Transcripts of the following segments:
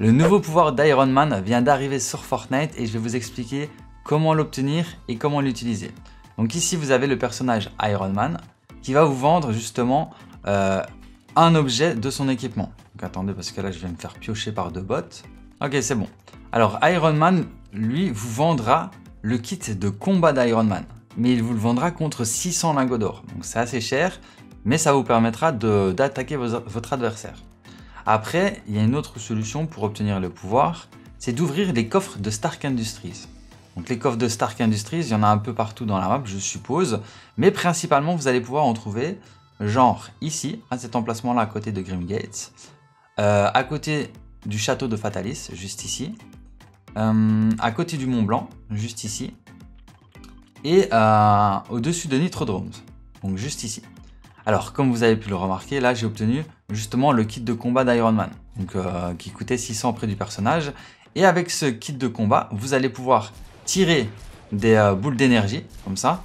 Le nouveau pouvoir d'Iron Man vient d'arriver sur Fortnite et je vais vous expliquer comment l'obtenir et comment l'utiliser. Donc ici vous avez le personnage Iron Man qui va vous vendre justement un objet de son équipement. Donc attendez parce que là je vais me faire piocher par 2 bots. Ok, c'est bon. Alors Iron Man, lui, vous vendra le kit de combat d'Iron Man. Mais il vous le vendra contre 600 lingots d'or. Donc c'est assez cher, mais ça vous permettra d'attaquer votre adversaire. Après, il y a une autre solution pour obtenir le pouvoir, c'est d'ouvrir les coffres de Stark Industries. Donc les coffres de Stark Industries, il y en a un peu partout dans la map, je suppose. Mais principalement, vous allez pouvoir en trouver, genre ici, à cet emplacement-là, à côté de Grimgate. À côté du château de Fatalis, juste ici. À côté du Mont Blanc, juste ici. Et au-dessus de Nitrodromes, donc juste ici. Alors, comme vous avez pu le remarquer, là j'ai obtenu justement le kit de combat d'Iron Man, donc qui coûtait 600 auprès du personnage. Et avec ce kit de combat, vous allez pouvoir tirer des boules d'énergie, comme ça.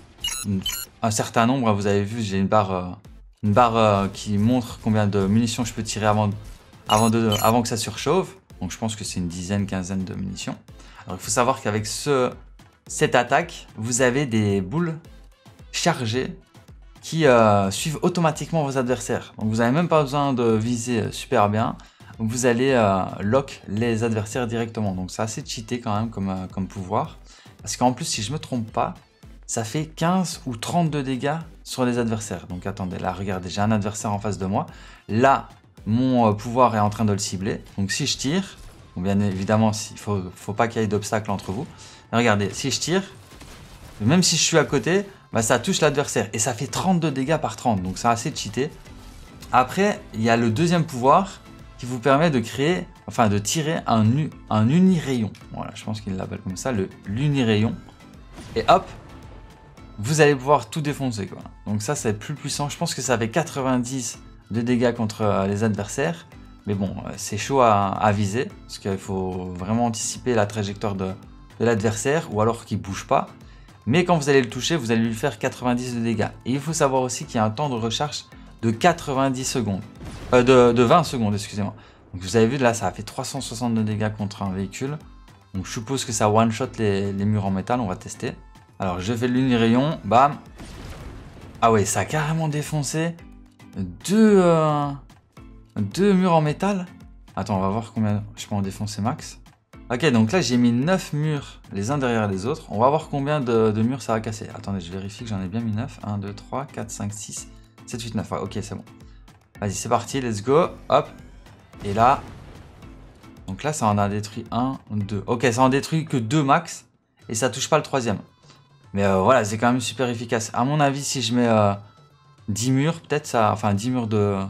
Un certain nombre, vous avez vu, j'ai une barre qui montre combien de munitions je peux tirer avant que ça surchauffe. Donc je pense que c'est une dizaine, quinzaine de munitions. Alors il faut savoir qu'avec cette attaque, vous avez des boules chargées qui suivent automatiquement vos adversaires. Donc vous n'avez même pas besoin de viser super bien. Vous allez lock les adversaires directement. Donc c'est assez cheaté quand même comme pouvoir. Parce qu'en plus, si je ne me trompe pas, ça fait 15 ou 30 de dégâts sur les adversaires. Donc attendez, là regardez, j'ai un adversaire en face de moi. Là, mon pouvoir est en train de le cibler. Donc si je tire, bon, bien évidemment, il ne faut pas qu'il y ait d'obstacle entre vous. Mais regardez, si je tire, même si je suis à côté, bah, ça touche l'adversaire. Et ça fait 32 dégâts par 30. Donc c'est assez cheaté. Après, il y a le deuxième pouvoir qui vous permet de créer, enfin de tirer un unirayon. Voilà, je pense qu'il l'appelle comme ça, l'unirayon. Et hop, vous allez pouvoir tout défoncer, quoi. Donc ça, c'est plus puissant. Je pense que ça fait 90 de dégâts contre les adversaires. Mais bon, c'est chaud à viser, parce qu'il faut vraiment anticiper la trajectoire de l'adversaire, ou alors qu'il ne bouge pas. Mais quand vous allez le toucher, vous allez lui faire 90 de dégâts. Et il faut savoir aussi qu'il y a un temps de recharge de 90 secondes. De 20 secondes, excusez-moi. Donc vous avez vu, là, ça a fait 360 de dégâts contre un véhicule. Donc je suppose que ça one-shot les murs en métal, on va tester. Alors je fais l'unirayon, bam. Ah ouais, ça a carrément défoncé deux murs en métal. Attends, on va voir combien je peux en défoncer max. Ok, donc là j'ai mis 9 murs les uns derrière les autres. On va voir combien de murs ça va casser. Attendez, je vérifie que j'en ai bien mis 9. 1, 2, 3, 4, 5, 6, 7, 8, 9. Ouais, ok, c'est bon. Vas-y, c'est parti, let's go. Hop. Et là. Donc là, ça en a détruit 1, 2. Ok, ça en détruit que 2 max. Et ça touche pas le troisième. Mais voilà, c'est quand même super efficace. À mon avis, si je mets 10 murs, peut-être ça. Enfin, 10 murs de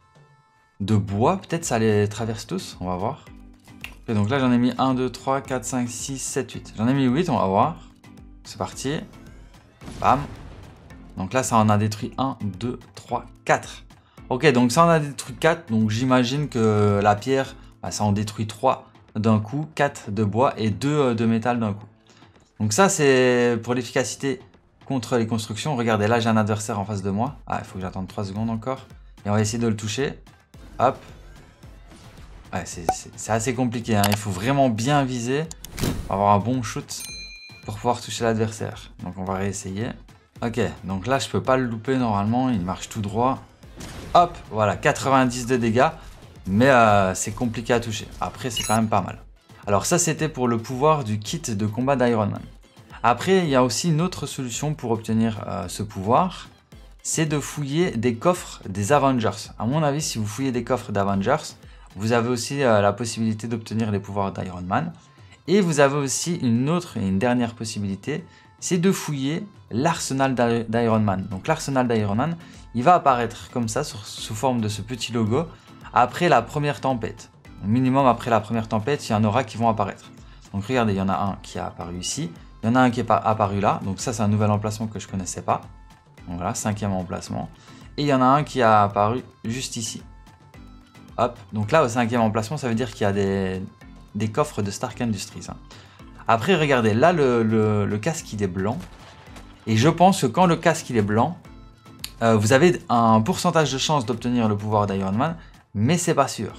bois, peut-être ça les traverse tous. On va voir. Ok, donc là, j'en ai mis 1, 2, 3, 4, 5, 6, 7, 8. J'en ai mis 8, on va voir. C'est parti. Bam. Donc là, ça en a détruit 1, 2, 3, 4. Ok, donc ça en a détruit 4. Donc j'imagine que la pierre, bah, ça en détruit 3 d'un coup, 4 de bois et 2 de métal d'un coup. Donc ça, c'est pour l'efficacité contre les constructions. Regardez, là, j'ai un adversaire en face de moi. Ah, il faut que j'attende 3 secondes encore. Et on va essayer de le toucher. Hop. Ouais, c'est assez compliqué, hein. Il faut vraiment bien viser, avoir un bon shoot pour pouvoir toucher l'adversaire. Donc on va réessayer. Ok, donc là je peux pas le louper normalement, il marche tout droit. Hop, voilà, 90 de dégâts, mais c'est compliqué à toucher. Après c'est quand même pas mal. Alors ça c'était pour le pouvoir du kit de combat d'Iron Man. Après il y a aussi une autre solution pour obtenir ce pouvoir, c'est de fouiller des coffres des Avengers. À mon avis, si vous fouillez des coffres d'Avengers, vous avez aussi la possibilité d'obtenir les pouvoirs d'Iron Man. Et vous avez aussi une dernière possibilité, c'est de fouiller l'arsenal d'Iron Man. Donc l'arsenal d'Iron Man, il va apparaître comme ça, sous forme de ce petit logo, après la première tempête. Au minimum après la première tempête, il y en aura qui vont apparaître. Donc regardez, il y en a un qui est apparu ici, il y en a un qui est apparu là. Donc ça, c'est un nouvel emplacement que je ne connaissais pas. Donc voilà, 5e emplacement. Et il y en a un qui a apparu juste ici. Hop, donc là au 5e emplacement, ça veut dire qu'il y a des coffres de Stark Industries. Hein. Après, regardez, là le casque il est blanc. Et je pense que quand le casque il est blanc, vous avez un pourcentage de chance d'obtenir le pouvoir d'Iron Man, mais c'est pas sûr.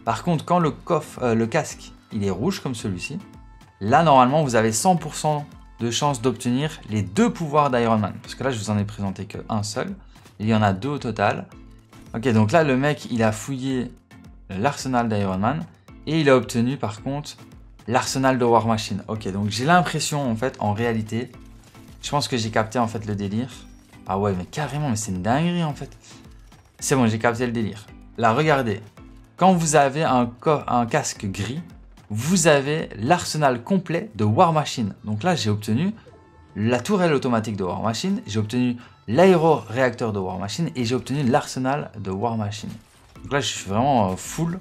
Par contre, quand le casque il est rouge comme celui-ci, là normalement vous avez 100% de chance d'obtenir les 2 pouvoirs d'Iron Man. Parce que là je vous en ai présenté qu'un seul, il y en a 2 au total. Ok, donc là le mec il a fouillé l'arsenal d'Iron Man et il a obtenu par contre l'arsenal de War Machine. Ok, donc j'ai l'impression en fait, en réalité, je pense que j'ai capté en fait le délire. Ah ouais, mais carrément, mais c'est une dinguerie en fait. C'est bon, j'ai capté le délire. Là, regardez. Quand vous avez un casque gris, vous avez l'arsenal complet de War Machine. Donc là, j'ai obtenu la tourelle automatique de War Machine, j'ai obtenu l'aéro-réacteur de War Machine et j'ai obtenu l'arsenal de War Machine. Donc là, je suis vraiment full,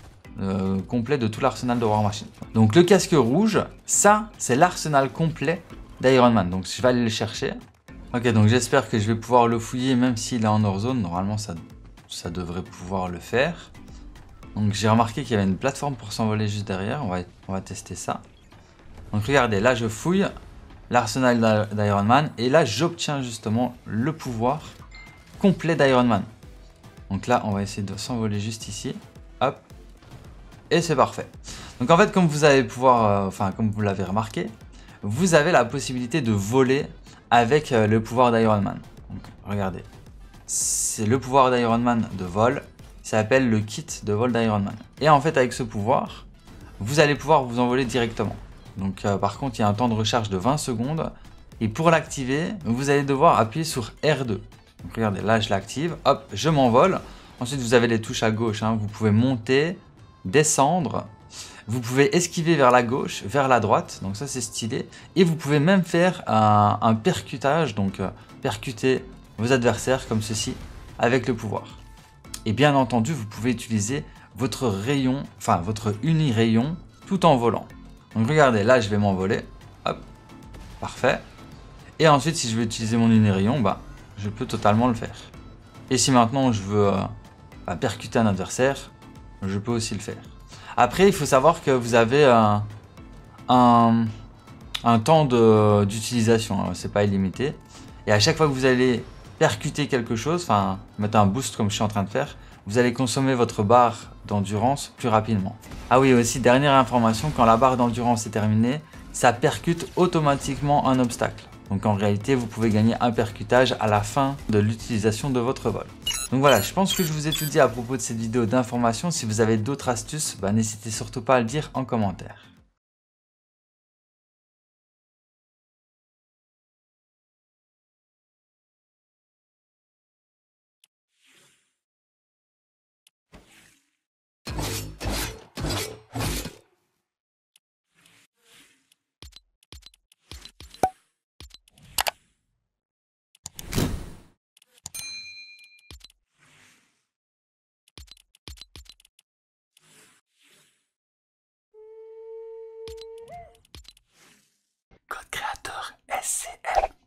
complet de tout l'arsenal de War Machine. Donc le casque rouge, ça, c'est l'arsenal complet d'Iron Man. Donc je vais aller le chercher. Ok, donc j'espère que je vais pouvoir le fouiller même s'il est en hors zone. Normalement, ça devrait pouvoir le faire. Donc j'ai remarqué qu'il y avait une plateforme pour s'envoler juste derrière. On va tester ça. Donc regardez, là je fouille l'arsenal d'Iron Man. Et là j'obtiens justement le pouvoir complet d'Iron Man. Donc là on va essayer de s'envoler juste ici. Hop. Et c'est parfait. Donc en fait comme vous allez pouvoir, comme vous l'avez remarqué, vous avez la possibilité de voler avec le pouvoir d'Iron Man. Donc regardez. C'est le pouvoir d'Iron Man de vol. Ça s'appelle le kit de vol d'Iron Man. Et en fait, avec ce pouvoir, vous allez pouvoir vous envoler directement. Donc par contre, il y a un temps de recharge de 20 secondes. Et pour l'activer, vous allez devoir appuyer sur R2. Donc regardez, là je l'active. Hop, je m'envole. Ensuite, vous avez les touches à gauche. Hein. Vous pouvez monter, descendre. Vous pouvez esquiver vers la gauche, vers la droite. Donc ça, c'est stylé. Et vous pouvez même faire un percutage. Donc percuter vos adversaires comme ceci avec le pouvoir. Et bien entendu, vous pouvez utiliser votre rayon, votre uni-rayon tout en volant. Donc regardez, là je vais m'envoler. Hop, parfait. Et ensuite, si je veux utiliser mon uni-rayon, je peux totalement le faire. Et si maintenant je veux percuter un adversaire, je peux aussi le faire. Après, il faut savoir que vous avez un temps d'utilisation, hein, c'est pas illimité. Et à chaque fois que vous allez percuter quelque chose, mettre un boost comme je suis en train de faire, vous allez consommer votre barre d'endurance plus rapidement. Ah oui, aussi, dernière information, quand la barre d'endurance est terminée, ça percute automatiquement un obstacle. Donc en réalité, vous pouvez gagner un percutage à la fin de l'utilisation de votre vol. Donc voilà, je pense que je vous ai tout dit à propos de cette vidéo d'information. Si vous avez d'autres astuces, n'hésitez surtout pas à le dire en commentaire. Code créateur SCL.